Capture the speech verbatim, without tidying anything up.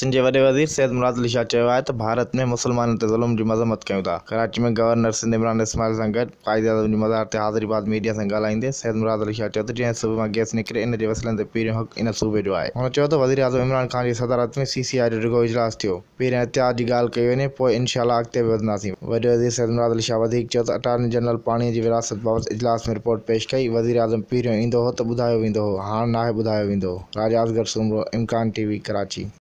सिंध जे वॾे वज़ीर सैयद मुराद अली शाह चयो आहे त भारत में मुसलमाननि ते ज़ुल्म जी मज़म्मत कयूं था। कराची में गवर्नर सिंध इमरान इस्माइल सां गॾु कायद-ए-आज़म जी मज़ार ते हाज़िरी बाद मीडिया सां ॻाल्हाईंदे सैयद मुराद अली शाह चयो त जंहिं सूबे मां गैस निकिरे इन जे वसीलनि ते पहिरियों हक़ इन सूबे जो आहे। हुन चयो त वज़ीर आज़म इमरान ख़ान जी सदारत में सी सी आई जो रुॻो इजलास थियो। पहिरियों एहतियात जी ॻाल्हि कई वञे, पोइ इनशाअल्लाह अॻिते बि वधंदासीं। वॾे वज़ीर सैयद मुराद अली शाह वधीक चयो त अटार्नी जनरल पाणीअ जी विरासत बाबति इजलास में रिपोर्ट पेश कई। वज़ीर आज़म पहिरियों ईंदो हो त ॿुधायो वेंदो हो, हाणे नाहे ॿुधायो वेंदो। राजा असगर सूमरो, इम्कान टीवी, कराची।